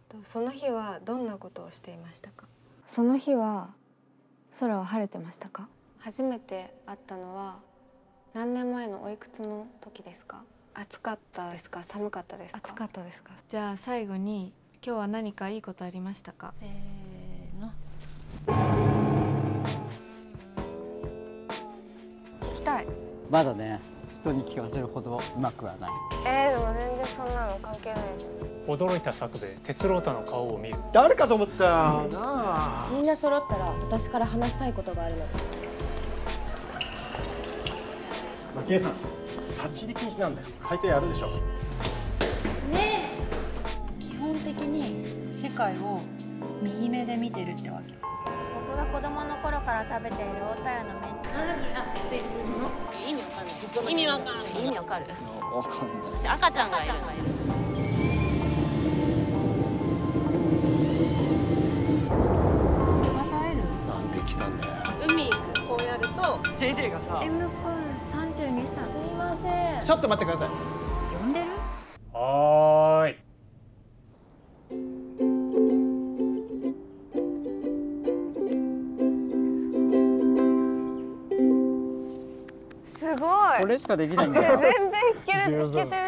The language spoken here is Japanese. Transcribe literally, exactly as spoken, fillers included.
とその日はどんなことをしていましたか？ その日は空は晴れてましたか？ 初めて会ったのは何年前のおいくつの時ですか？暑かったですか？寒かったですか？ 暑かったですか？ じゃあ最後に今日は何かいいことありましたか？ せーの。 聞きたい。 まだね、人に聞かせるほどうまくはない。 えー、でも全然そんなの関係ないじゃん。 驚いた作兵衛、鉄郎太の顔を見る。 誰かと思ったよなあ。 みんな揃ったら私から話したいことがあるの。 ケイさん、立ち入り禁止なんだよ。海底やるでしょ。 ねえ。基本的に世界を右目で見てるってわけ。 僕が子供の頃から食べている大田屋のメンチ。 何やってるの？ 意味わかんない。意味わかんない。意味わかる？ わかんない。 私赤ちゃんがいる。 また会える？ なんで来たんだよ。 海行く。こうやると先生がさ。 エムくんさんじゅうにさい。 すいません。 ちょっと待ってください。 呼んでる？ はーい。 すごい。 これしかできないんだよ。 全然弾ける、弾けてる